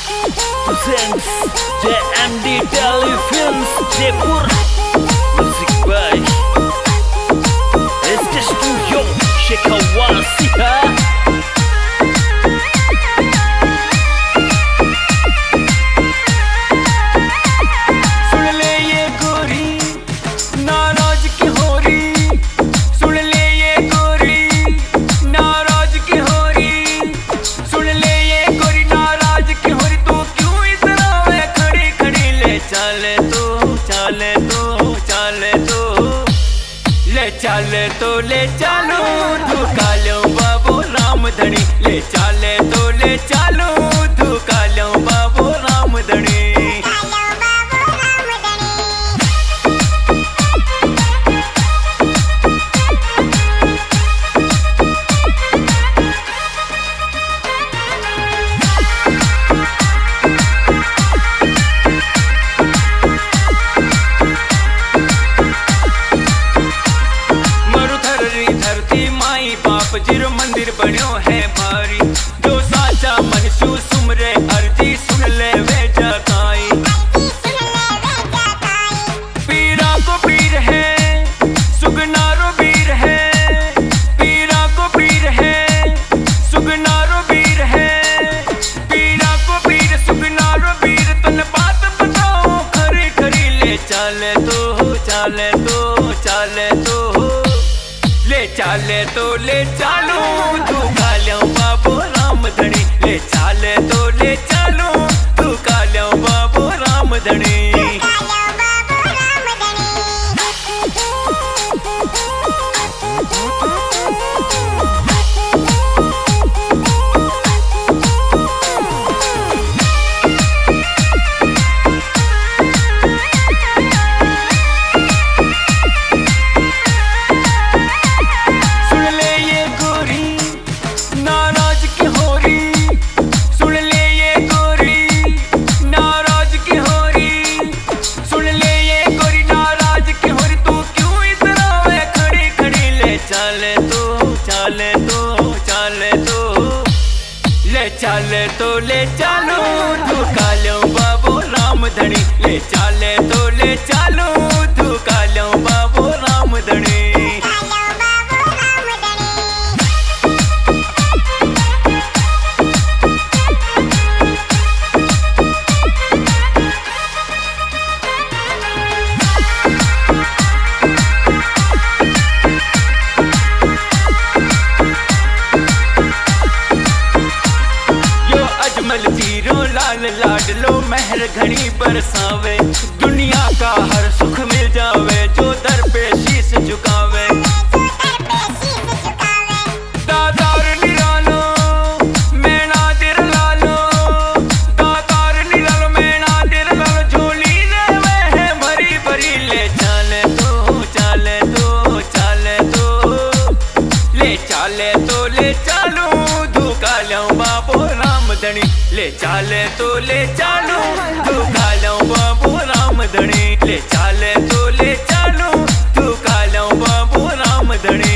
presents JMD Telefilms Jaipur. Music by SK Studio Shekhawasiha. ले चलो धुका लो बाबू रामधनी, ले चले तो ले चलो धुका लो बाबू रामधनी। जिरो मंदिर बन्यो है भारी, जो साचा मनसू सुमरे अर्जी सुन ले वे जताई। पीरा को पीर है सुगनारो बीर है, पीरा को पीर है सुगनारो बीर है, पीरा को पीर सुगनारो बीर। तन बात बताओ खरी खरी, ले चले तो चले तो चले तो ले चले तो ले चलो धुका लो बाबू रामधनी, ले चले तो ले चलो धुका लो बाबू रामधनी। चले तो ले चलो धुका लो बाबू रामधनी, ले चले तो ले चलो धुका लो बाबू रामधनी। लाल लाडलो मेहर घनी बरसावे, दुनिया का हर सुख मिल जावे जो दर पे शीश झुकावे। दातार निरालो मैं नादिर लालो, दातार निरालो मैं नादिर लालो, झोली लेवे है भरी भरी। ले चले तो चले तो चले तो ले चले तो ले चलो धुका लो बाबू रामधनी, ले चले तो ले चलो धुका लो बाबू रामधनी, ले चले तो ले चलो धुका लो बाबू रामधनी।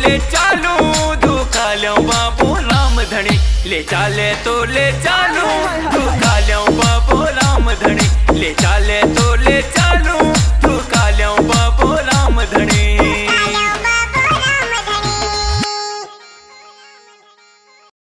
ले चालू धोखा लो बाबू राम धनी ले चाले तो ले चालू धोखा लो बाबू राम धनी ले चाले तो ले